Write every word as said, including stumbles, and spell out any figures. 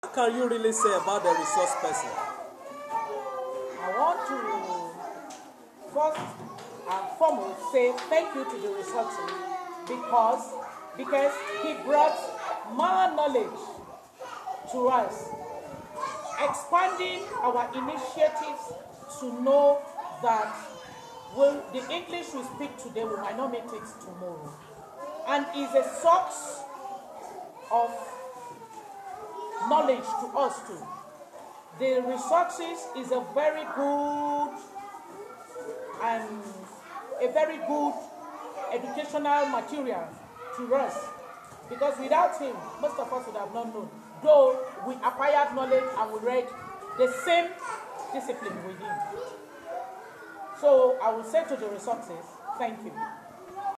What can you really say about the resource person? I want to first and foremost say thank you to the resources because, because he brought more knowledge to us, expanding our initiatives to know that well, the English we speak today we might not make it tomorrow, and is a source of knowledge to us too. The resources is a very good and a very good educational material to us, because without him most of us would have not known, though we acquired knowledge and we read the same discipline with him. So I will say to the resources, thank you.